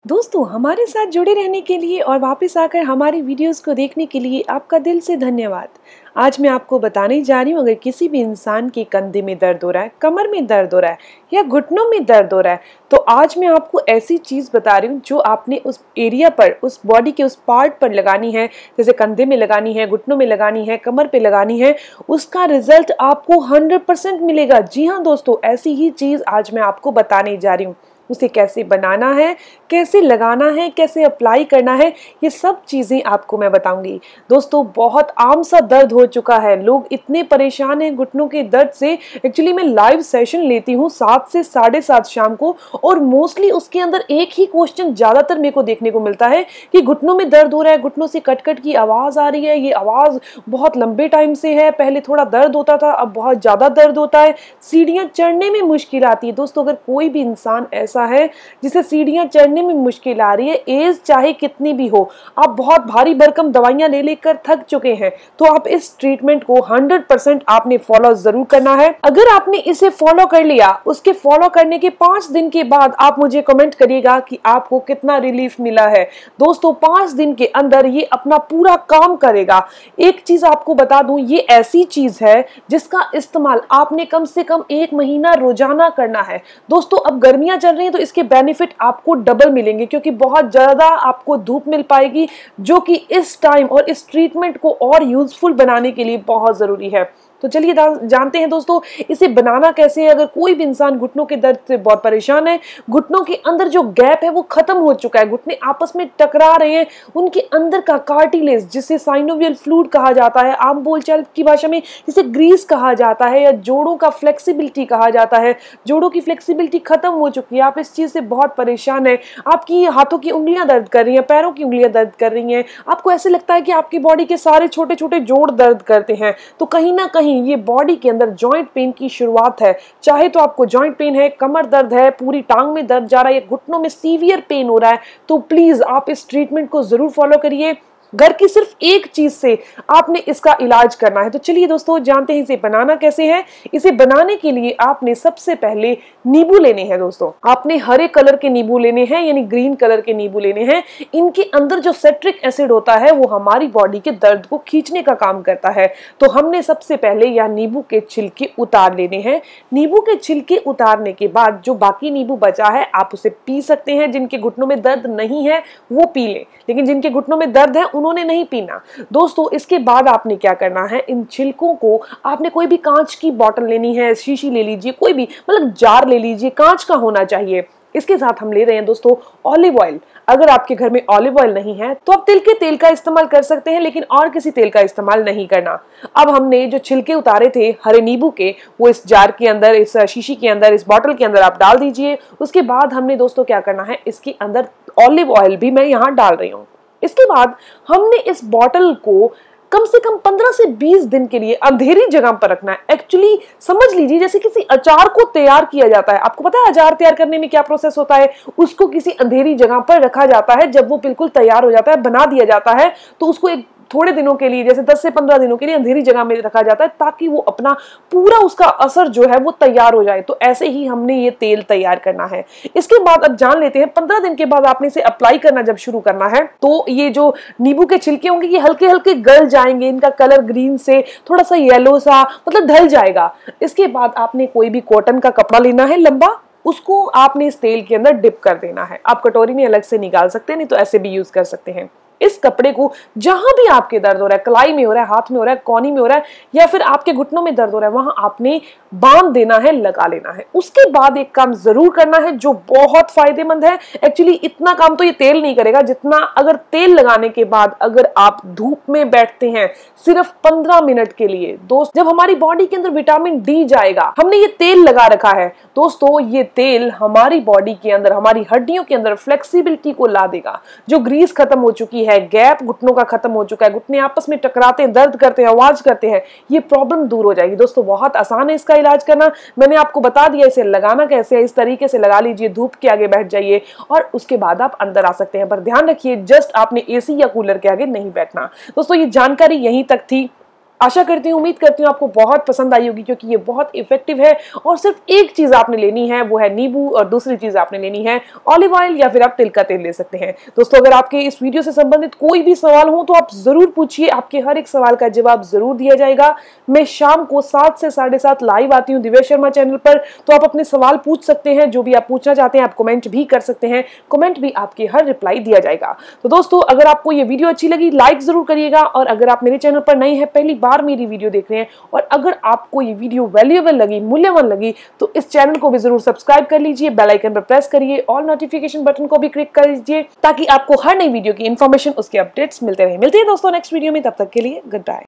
दोस्तों हमारे साथ जुड़े रहने के लिए और वापस आकर हमारी वीडियोस को देखने के लिए आपका दिल से धन्यवाद। आज मैं आपको बताने जा रही हूँ, अगर किसी भी इंसान के कंधे में दर्द हो रहा है, कमर में दर्द हो रहा है या घुटनों में दर्द हो रहा है, तो आज मैं आपको ऐसी चीज़ बता रही हूँ जो आपने उस एरिया पर, उस बॉडी के उस पार्ट पर लगानी है। जैसे कंधे में लगानी है, घुटनों में लगानी है, कमर पे लगानी है, उसका रिजल्ट आपको 100% मिलेगा। जी हाँ दोस्तों, ऐसी ही चीज़ आज मैं आपको बताने जा रही हूँ। उसे कैसे बनाना है, कैसे लगाना है, कैसे अप्लाई करना है, ये सब चीज़ें आपको मैं बताऊंगी। दोस्तों बहुत आम सा दर्द हो चुका है, लोग इतने परेशान हैं घुटनों के दर्द से। एक्चुअली मैं लाइव सेशन लेती हूँ 7 से 7:30 शाम को, और मोस्टली उसके अंदर एक ही क्वेश्चन ज़्यादातर मेरे को देखने को मिलता है कि घुटनों में दर्द हो रहा है, घुटनों से कट कट की आवाज़ आ रही है, ये आवाज़ बहुत लंबे टाइम से है, पहले थोड़ा दर्द होता था अब बहुत ज़्यादा दर्द होता है, सीढ़ियाँ चढ़ने में मुश्किल आती है। दोस्तों अगर कोई भी इंसान ऐसा है जिसे सीढ़ियां चढ़ने में मुश्किल आ रही है, एज चाहे कितनी भी हो, आप बहुत भारी भरकम दवाइयां ले लेकर थक चुके हैं, तो आप इस ट्रीटमेंट को 100% आपने फॉलो जरूर करना है। अगर आपने इसे फॉलो कर लिया, उसके फॉलो करने के 5 दिन के बाद आप मुझे कमेंट करिएगा कि आपको कितना रिलीफ मिला है। दोस्तों 5 दिन के अंदर ये अपना पूरा काम करेगा। एक चीज आपको बता दूं, ये ऐसी चीज है जिसका इस्तेमाल आपने कम से कम 1 महीना रोजाना करना है। दोस्तों अब गर्मियां चल रही हैं तो इसके बेनिफिट आपको डबल मिलेंगे, क्योंकि बहुत ज्यादा आपको धूप मिल पाएगी, जो कि इस टाइम और इस ट्रीटमेंट को और यूजफुल बनाने के लिए बहुत जरूरी है। तो चलिए जानते हैं दोस्तों इसे बनाना कैसे है। अगर कोई भी इंसान घुटनों के दर्द से बहुत परेशान है, घुटनों के अंदर जो गैप है वो खत्म हो चुका है, घुटने आपस में टकरा रहे हैं, उनके अंदर का कार्टिलेज जिसे साइनोवियल फ्लूइड कहा जाता है, आम बोलचाल की भाषा में जिसे ग्रीस कहा जाता है, या जोड़ों का फ्लेक्सिबिलिटी कहा जाता है, जोड़ों की फ्लेक्सिबिलिटी खत्म हो चुकी है, आप इस चीज से बहुत परेशान है, आपकी हाथों की उंगलियां दर्द कर रही हैं, पैरों की उंगलियां दर्द कर रही हैं, आपको ऐसे लगता है कि आपकी बॉडी के सारे छोटे छोटे जोड़ दर्द करते हैं, तो कहीं ना कहीं ये बॉडी के अंदर जॉइंट पेन की शुरुआत है। चाहे तो आपको जॉइंट पेन है, कमर दर्द है, पूरी टांग में दर्द जा रहा है, घुटनों में सीवियर पेन हो रहा है, तो प्लीज आप इस ट्रीटमेंट को जरूर फॉलो करिए। घर की सिर्फ एक चीज से आपने इसका इलाज करना है। तो चलिए दोस्तों जानते हैं इसे बनाना कैसे है। इसे बनाने के लिए आपने सबसे पहले नींबू लेने हैं। दोस्तों आपने हरे कलर के नींबू लेने हैं, यानी ग्रीन कलर के नींबू लेने हैं। इनके अंदर जो सिट्रिक एसिड होता है वो हमारी बॉडी के दर्द को खींचने का काम करता है। तो हमने सबसे पहले यह नींबू के छिलके उतार लेने हैं। नींबू के छिलके उतारने के बाद जो बाकी नींबू बचा है आप उसे पी सकते हैं। जिनके घुटनों में दर्द नहीं है वो पी लें, लेकिन जिनके घुटनों में दर्द है उन्होंने नहीं पीना। दोस्तों इसके बाद आपने क्या करना है, इन छिलकों को आपने कोई भी कांच की बोतल लेनी है, शीशी ले लीजिए, कोई भी मतलब जार ले लीजिए, कांच का होना चाहिए। इसके साथ हम ले रहे हैं दोस्तों ऑलिव ऑयल। अगर आपके घर में ऑलिव ऑयल नहीं है तो आप तिल के तेल का इस्तेमाल कर सकते हैं, लेकिन और किसी तेल का इस्तेमाल नहीं करना। अब हमने जो छिलके उतारे थे हरे नींबू के, वो इस जार के अंदर, इस शीशी के अंदर, इस बोतल के अंदर आप डाल दीजिए। उसके बाद हमने दोस्तों क्या करना है, इसके अंदर ऑलिव ऑयल भी मैं यहाँ डाल रही हूँ। इसके बाद हमने इस बॉटल को कम से कम 15 से 20 दिन के लिए अंधेरी जगह पर रखना है। एक्चुअली समझ लीजिए जैसे किसी अचार को तैयार किया जाता है। आपको पता है अचार तैयार करने में क्या प्रोसेस होता है, उसको किसी अंधेरी जगह पर रखा जाता है। जब वो बिल्कुल तैयार हो जाता है, बना दिया जाता है, तो उसको एक थोड़े दिनों के लिए, जैसे 10 से 15 दिनों के लिए अंधेरी जगह में रखा जाता है, ताकि वो अपना पूरा उसका असर जो है वो तैयार हो जाए। तो ऐसे ही हमने ये तेल तैयार करना है। इसके बाद अब जान लेते हैं 15 दिन के बाद आपने इसे अप्लाई करना जब शुरू करना है, तो ये जो नींबू के छिलके होंगे ये हल्के हल्के गल जाएंगे, इनका कलर ग्रीन से थोड़ा सा येलो सा मतलब ढल जाएगा। इसके बाद आपने कोई भी कॉटन का कपड़ा लेना है लंबा, उसको आपने इस तेल के अंदर डिप कर देना है। आप कटोरी में अलग से निकाल सकते हैं, नहीं तो ऐसे भी यूज कर सकते हैं। इस कपड़े को जहां भी आपके दर्द हो रहा है, कलाई में हो रहा है, हाथ में हो रहा है, कोहनी में हो रहा है, या फिर आपके घुटनों में दर्द हो रहा है, वहां आपने बांध देना है, लगा लेना है। उसके बाद एक काम जरूर करना है जो बहुत फायदेमंद है। एक्चुअली इतना काम तो ये तेल नहीं करेगा जितना अगर तेल लगाने के बाद अगर आप धूप में बैठते हैं सिर्फ 15 मिनट के लिए। दोस्त जब हमारी बॉडी के अंदर विटामिन डी जाएगा, हमने ये तेल लगा रखा है दोस्तों, ये तेल हमारी बॉडी के अंदर, हमारी हड्डियों के अंदर फ्लेक्सिबिलिटी को ला देगा। जो ग्रीस खत्म हो चुकी है, गैप घुटनों का खत्म हो चुका है, घुटने आपस में टकराते हैं, दर्द करते हैं, आवाज करते हैं, ये प्रॉब्लम दूर हो जाएगी। दोस्तों बहुत आसान है इसका इलाज करना, मैंने आपको बता दिया इसे लगाना कैसे है। इस तरीके से लगा लीजिए, धूप के आगे बैठ जाइए और उसके बाद आप अंदर आ सकते हैं। पर ध्यान रखिए जस्ट आपने एसी या कूलर के आगे नहीं बैठना। दोस्तों ये जानकारी यहीं तक थी। आशा करती हूँ, उम्मीद करती हूँ आपको बहुत पसंद आई होगी, क्योंकि ये बहुत इफेक्टिव है और सिर्फ एक चीज आपने लेनी है, वो है नींबू, और दूसरी चीज आपने लेनी है ऑलिव ऑयल, या फिर आप तिल का तेल ले सकते हैं। दोस्तों, अगर आपके इस वीडियो से संबंधित कोई भी सवाल हो तो आप जरूर पूछिए, आपके हर एक सवाल का जवाब जरूर दिया जाएगा। मैं शाम को 7 से 7:30 लाइव आती हूँ दिव्या शर्मा चैनल पर, तो आप अपने सवाल पूछ सकते हैं, जो भी आप पूछना चाहते हैं। आप कमेंट भी कर सकते हैं, कमेंट भी आपके हर रिप्लाई दिया जाएगा। तो दोस्तों, अगर आपको ये वीडियो अच्छी लगी लाइक जरूर करिएगा, और अगर आप मेरे चैनल पर नए हैं, पहली बार मेरी वीडियो देख रहे हैं, और अगर आपको ये वीडियो वैल्यूएबल लगी, मूल्यवान लगी, तो इस चैनल को भी जरूर सब्सक्राइब कर लीजिए, बेल आइकन पर प्रेस करिए, ऑल नोटिफिकेशन बटन को भी क्लिक कर लीजिए, ताकि आपको हर नई वीडियो की इंफॉर्मेशन, उसके अपडेट्स मिलते रहे। मिलते हैं दोस्तों नेक्स्ट वीडियो में, तब तक के लिए गुड बाय।